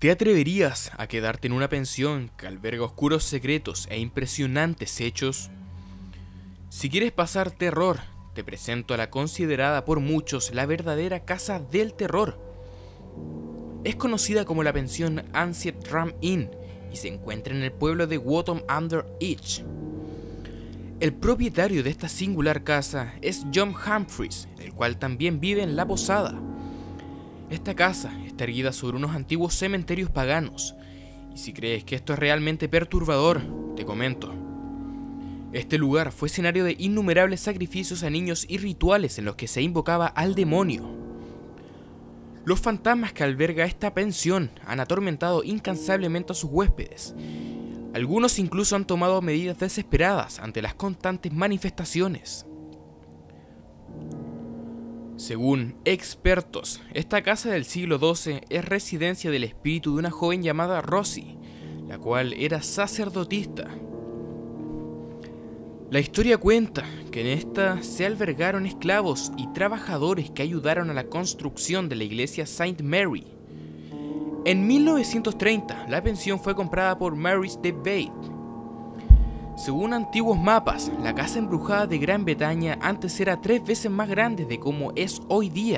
¿Te atreverías a quedarte en una pensión que alberga oscuros secretos e impresionantes hechos? Si quieres pasar terror, te presento a la considerada por muchos la verdadera casa del terror. Es conocida como la pensión Ancient Ram Inn y se encuentra en el pueblo de Wotham under Edge. El propietario de esta singular casa es John Humphreys, el cual también vive en la posada. Esta casa está erguida sobre unos antiguos cementerios paganos, y si crees que esto es realmente perturbador, te comento. Este lugar fue escenario de innumerables sacrificios a niños y rituales en los que se invocaba al demonio. Los fantasmas que alberga esta pensión han atormentado incansablemente a sus huéspedes. Algunos incluso han tomado medidas desesperadas ante las constantes manifestaciones. Según expertos, esta casa del siglo XII es residencia del espíritu de una joven llamada Rosie, la cual era sacerdotista. La historia cuenta que en esta se albergaron esclavos y trabajadores que ayudaron a la construcción de la iglesia Saint Mary. En 1930, la pensión fue comprada por Maurice de Bade. Según antiguos mapas, la casa embrujada de Gran Bretaña antes era 3 veces más grande de como es hoy día.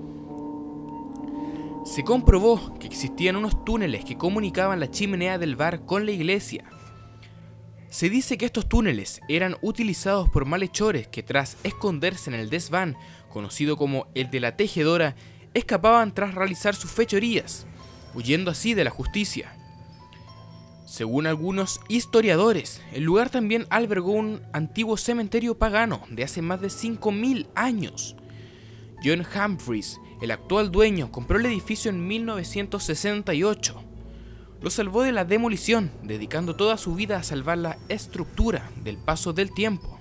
Se comprobó que existían unos túneles que comunicaban la chimenea del bar con la iglesia. Se dice que estos túneles eran utilizados por malhechores que, tras esconderse en el desván, conocido como el de la tejedora, escapaban tras realizar sus fechorías, huyendo así de la justicia. Según algunos historiadores, el lugar también albergó un antiguo cementerio pagano de hace más de 5000 años. John Humphreys, el actual dueño, compró el edificio en 1968. Lo salvó de la demolición, dedicando toda su vida a salvar la estructura del paso del tiempo.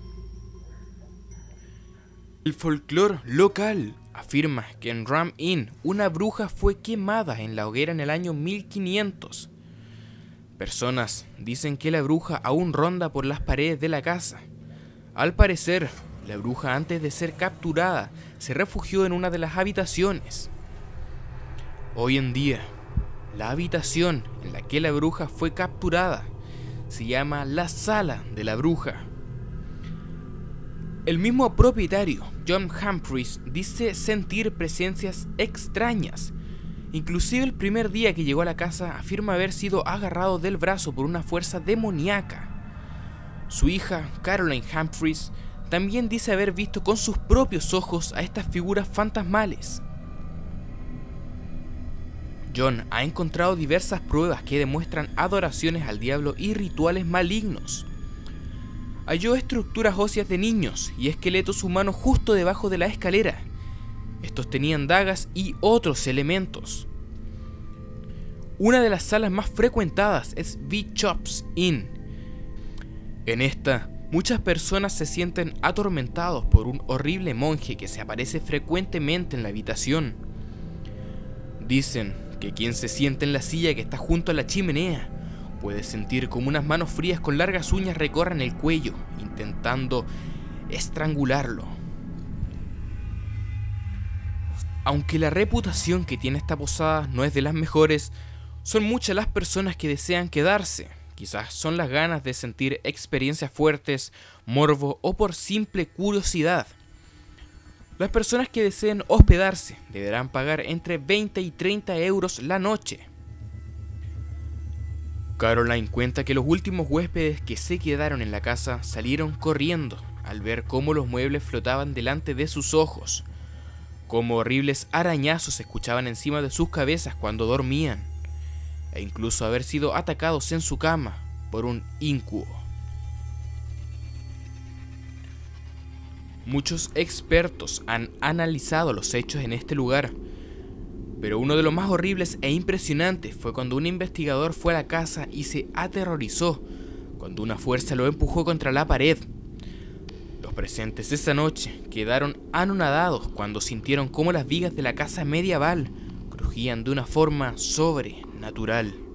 El folclore local afirma que en Ram Inn una bruja fue quemada en la hoguera en el año 1500. Personas dicen que la bruja aún ronda por las paredes de la casa. Al parecer, la bruja, antes de ser capturada, se refugió en una de las habitaciones. Hoy en día, la habitación en la que la bruja fue capturada se llama la Sala de la Bruja. El mismo propietario, John Humphreys, dice sentir presencias extrañas. Inclusive el primer día que llegó a la casa afirma haber sido agarrado del brazo por una fuerza demoníaca. Su hija, Caroline Humphreys, también dice haber visto con sus propios ojos a estas figuras fantasmales. John ha encontrado diversas pruebas que demuestran adoraciones al diablo y rituales malignos. Halló estructuras óseas de niños y esqueletos humanos justo debajo de la escalera. Estos tenían dagas y otros elementos. Una de las salas más frecuentadas es Bishop's Inn. En esta, muchas personas se sienten atormentados por un horrible monje que se aparece frecuentemente en la habitación. Dicen que quien se siente en la silla que está junto a la chimenea puede sentir como unas manos frías con largas uñas recorren el cuello, intentando estrangularlo. Aunque la reputación que tiene esta posada no es de las mejores, son muchas las personas que desean quedarse. Quizás son las ganas de sentir experiencias fuertes, morbo o por simple curiosidad. Las personas que deseen hospedarse deberán pagar entre 20 y 30 euros la noche. Caroline cuenta que los últimos huéspedes que se quedaron en la casa salieron corriendo al ver cómo los muebles flotaban delante de sus ojos, cómo horribles arañazos se escuchaban encima de sus cabezas cuando dormían, e incluso haber sido atacados en su cama por un incubo. Muchos expertos han analizado los hechos en este lugar, pero uno de los más horribles e impresionantes fue cuando un investigador fue a la casa y se aterrorizó cuando una fuerza lo empujó contra la pared. Los presentes esa noche quedaron anonadados cuando sintieron cómo las vigas de la casa medieval crujían de una forma sobrenatural.